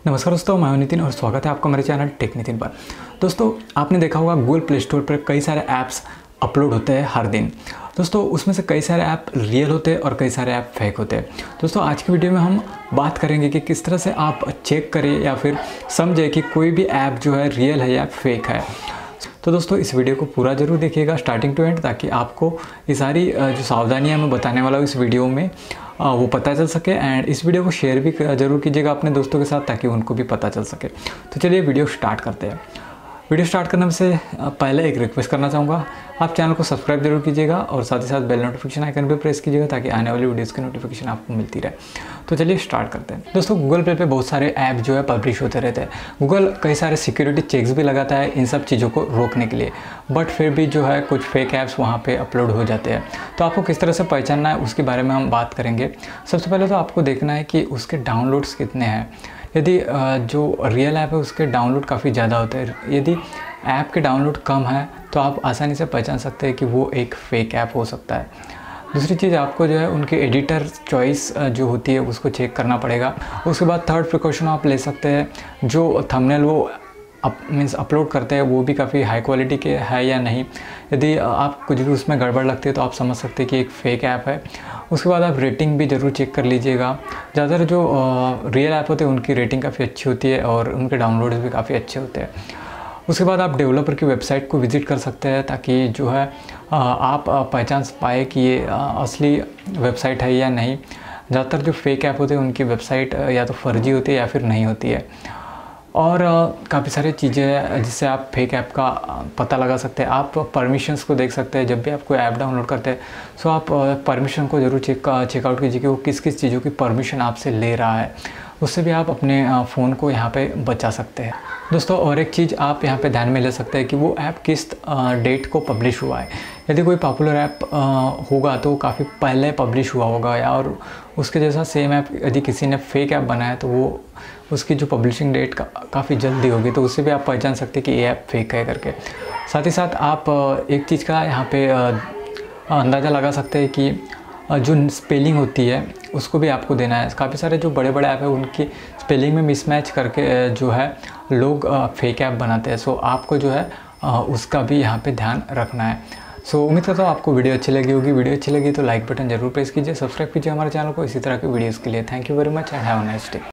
नमस्कार दोस्तों, मैं हूं नितिन और स्वागत है आपका मेरे चैनल टेक नितिन पर। दोस्तों, आपने देखा होगा गूगल प्ले स्टोर पर कई सारे ऐप्स अपलोड होते हैं हर दिन। दोस्तों, उसमें से कई सारे ऐप रियल होते हैं और कई सारे ऐप फेक होते हैं। दोस्तों, आज की वीडियो में हम बात करेंगे कि किस तरह से आप चेक करें या फिर समझें कि कोई भी ऐप जो है रियल है या फेक है। तो दोस्तों, इस वीडियो को पूरा ज़रूर देखिएगा स्टार्टिंग टू एंड, ताकि आपको ये सारी जो सावधानियां मैं बताने वाला हूँ इस वीडियो में वो पता चल सके। एंड इस वीडियो को शेयर भी ज़रूर कीजिएगा अपने दोस्तों के साथ, ताकि उनको भी पता चल सके। तो चलिए वीडियो स्टार्ट करते हैं। वीडियो स्टार्ट करने से पहले एक रिक्वेस्ट करना चाहूँगा, आप चैनल को सब्सक्राइब जरूर कीजिएगा और साथ ही साथ बेल नोटिफिकेशन आइकन भी प्रेस कीजिएगा, ताकि आने वाली वीडियोज़ की नोटिफिकेशन आपको मिलती रहे। तो चलिए स्टार्ट करते हैं। दोस्तों, गूगल प्ले पे बहुत सारे ऐप जो है पब्लिश होते रहते हैं। गूगल कई सारे सिक्योरिटी चेक्स भी लगाता है इन सब चीज़ों को रोकने के लिए, बट फिर भी जो है कुछ फेक ऐप्स वहाँ पे अपलोड हो जाते हैं। तो आपको किस तरह से पहचानना है उसके बारे में हम बात करेंगे। सबसे पहले तो आपको देखना है कि उसके डाउनलोड्स कितने हैं। यदि जो रियल ऐप है उसके डाउनलोड काफ़ी ज़्यादा होते हैं, यदि ऐप के डाउनलोड कम है तो आप आसानी से पहचान सकते हैं कि वो एक फ़ेक ऐप हो सकता है। दूसरी चीज़, आपको जो है उनके एडिटर चॉइस जो होती है उसको चेक करना पड़ेगा। उसके बाद थर्ड प्रिकॉशन आप ले सकते हैं, जो थंबनेल वो अपलोड करते हैं वो भी काफ़ी हाई क्वालिटी के है या नहीं। यदि आप कुछ भी उसमें गड़बड़ लगती है तो आप समझ सकते हैं कि एक फ़ेक ऐप है। उसके बाद आप रेटिंग भी ज़रूर चेक कर लीजिएगा। ज़्यादातर जो रियल ऐप होते हैं उनकी रेटिंग काफ़ी अच्छी होती है और उनके डाउनलोड्स भी काफ़ी अच्छे होते हैं। उसके बाद आप डेवलपर की वेबसाइट को विज़िट कर सकते हैं, ताकि जो है आप पहचान पाए कि ये असली वेबसाइट है या नहीं। ज़्यादातर जो फेक ऐप होते हैं उनकी वेबसाइट या तो फर्जी होती है या फिर नहीं होती है। और काफ़ी सारी चीज़ें हैं जिससे आप फेक ऐप का पता लगा सकते हैं। आप परमिशंस को देख सकते हैं। जब भी आप कोई ऐप डाउनलोड करते हैं तो आप परमिशन को ज़रूर चेकआउट कीजिए कि वो किस किस चीज़ों की परमिशन आपसे ले रहा है। उससे भी आप अपने फ़ोन को यहाँ पे बचा सकते हैं। दोस्तों, और एक चीज़ आप यहाँ पे ध्यान में ले सकते हैं कि वो ऐप किस डेट को पब्लिश हुआ है। यदि कोई पॉपुलर ऐप होगा तो काफ़ी पहले पब्लिश हुआ होगा, या और उसके जैसा सेम ऐप यदि किसी ने फेक ऐप बनाया तो वो उसकी जो पब्लिशिंग डेट काफ़ी जल्दी होगी, तो उससे भी आप पहचान सकते हैं कि ये ऐप फेक है करके। साथ ही साथ आप एक चीज़ का यहाँ पे अंदाज़ा लगा सकते हैं कि जो स्पेलिंग होती है उसको भी आपको देना है। काफ़ी सारे जो बड़े बड़े ऐप है उनकी स्पेलिंग में मिसमैच करके जो है लोग फेक ऐप बनाते हैं। सो आपको जो है उसका भी यहाँ पे ध्यान रखना है। सो उम्मीद करता हूँ आपको वीडियो अच्छी लगी होगी। वीडियो अच्छी लगी तो लाइक बटन जरूर प्रेस कीजिए, सब्सक्राइब कीजिए हमारे चैनल को इसी तरह के वीडियोज़ के लिए। Thank you very much and have a nice day.